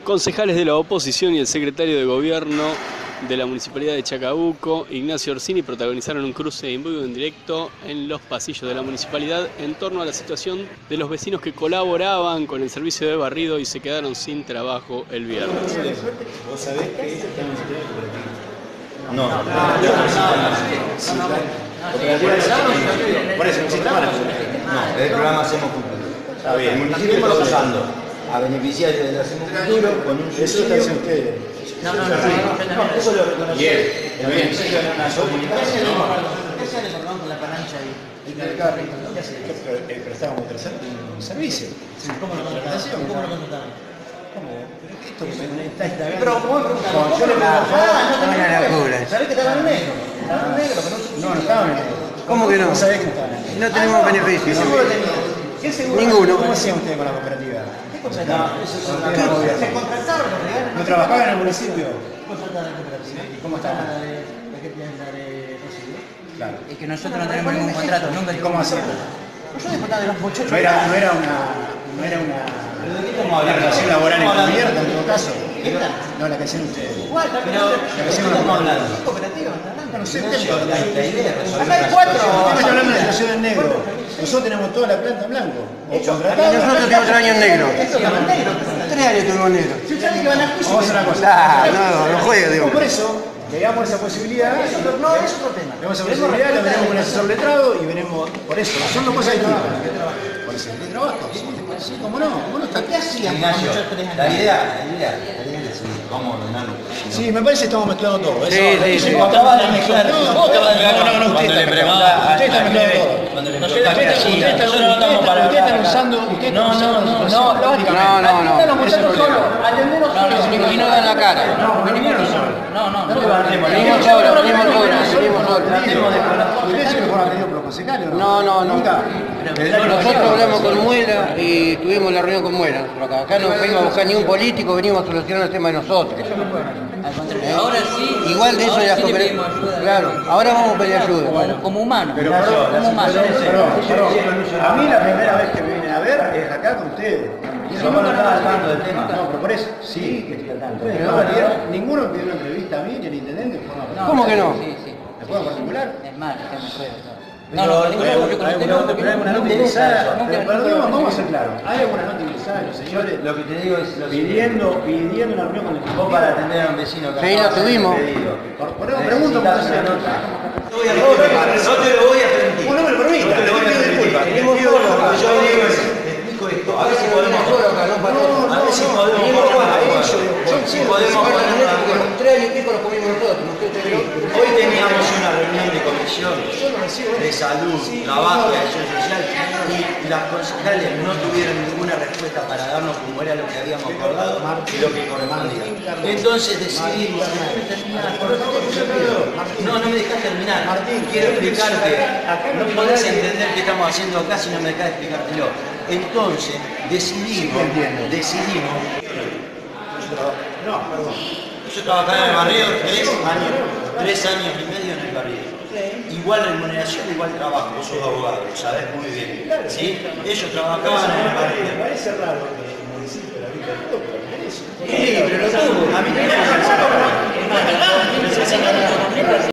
Concejales de la oposición y el secretario de Gobierno de la Municipalidad de Chacabuco, Ignacio Orsini, protagonizaron un cruce en vivo y en directo en los pasillos de la municipalidad en torno a la situación de los vecinos que colaboraban con el servicio de barrido y se quedaron sin trabajo el viernes. ¿Vos sabés que estamos en cooperativa? No. Por eso, necesitamos la cooperativa. No, desde el programa Hacemos Futuro. Está bien. El municipio está usando a beneficiarios del Hacemos Futuro con un subsidio. Eso lo ustedes. No, eso lo reconoció. Bien. El beneficio de una comunicación. ¿Qué se le con la palancha y pero estábamos prestando un servicio. ¿Cómo lo contrataron? ¿Cómo lo contrataron? Pero como yo le pregunto, ¿sabés que estaban en negro? ¿Estaban en negro? No estaban en negro. ¿Cómo que no? ¿Vos sabés que no estaban en negro? No tenemos beneficios. ¿Qué seguro tenían? ¿Qué seguro? Ninguno. ¿Cómo hacían ustedes con la cooperativa? ¿Qué contrataron? ¿Se contrataron? ¿No trabajaban en el municipio? ¿Contrataron la cooperativa? ¿Y cómo estaban? La de Rosiles. Claro. Y que nosotros no tenemos ningún contrato, nunca. ¿Y cómo hacían? Yo disfrutaba de los muchachos. No era una relación laboral encubierta en todo caso. No, la que hacían ustedes. Igual, Pero la que hacían los hablando. ¿Qué cooperativa? No sé, Acá hay cuatro. estamos hablando de la situación en negro. Nosotros tenemos toda la planta en blanco. Nosotros tenemos 3 años en negro. Esto está en negro. 3 años tuvimos en negro. Si ustedes que van a juicio. Vamos a hacer una cosa. No juegues, digo. Por eso, veamos esa posibilidad. No, es otro tema. Veamos esa posibilidad, lo veremos con un asesor letrado y veremos. Por eso, son dos cosas distintas. Por eso, el trabajo. Sí, ¿cómo no está? ¿Qué hacían? Ignacio, la idea es vamos a ordenarlo. Sí, me parece que estamos mezclando todo. Sí. Vos acabas de mezclar. Vos acabas de mezclar. No, usted está mezclando todo. Cuando le preguntás nosotros no estamos para Usted está usando. No. Los muchachos solos. Atenderos solos. Y no dan la cara. Venimos solos. No. Venimos solos. ¿Ustedes se lo fueron atendidos por los concejales o no? No. Nunca. Nosotros hablamos con Muela y tuvimos la reunión con Muela. Acá no venimos a buscar ni un político, venimos a solucionar el tema de nosotros. Ahora sí. Igual de eso ya sí le pedimos ayuda. Claro, ahora vamos a pedir ayuda. Como humano. Pero, como humano. perdón. A mí la primera vez que me vienen a ver es acá con ustedes. Yo no estaba al tanto del tema. No, pero por eso, sí que estoy al tanto. Ninguno me pidió una entrevista a mí, ni al intendente, de forma particular. ¿Cómo que no? Sí. ¿De forma particular? Es más, usted me puede. Pero hay alguna nota ingresada. Pero perdón, vamos a ser claros. ¿Hay alguna nota ingresada de los señores Lo que te digo es lo pidiendo una reunión con el vos equipo? para atender a un vecino que Sí, la tuvimos. Por eso pregunto por esa nota. No te lo voy a permitir. No me lo permite. No te lo voy a permitir. Venimos solos. Yo digo es, te explico esto. A ver si podemos. A ver si podemos. Si podemos. 3 años y pico lo comimos nosotros. Hoy teníamos una reunión de comisión de salud, trabajo y acción social y las concejales no tuvieron ninguna respuesta para darnos como era lo que habíamos acordado y lo que correspondía. Entonces decidimos. No me dejas terminar. Quiero explicarte. No podés entender qué estamos haciendo acá si no me dejas explicártelo. Entonces decidimos. No, perdón. Yo trabajaba en el barrio 3 años y medio en el barrio. Igual remuneración, igual trabajo. Vos sos abogado, lo sabés muy bien. ¿Sí? Ellos trabajaban en el barrio. Me parece raro que el municipio de la Villa de todo, pero merece. Sí, pero lo tuvo. A mí también me parece raro.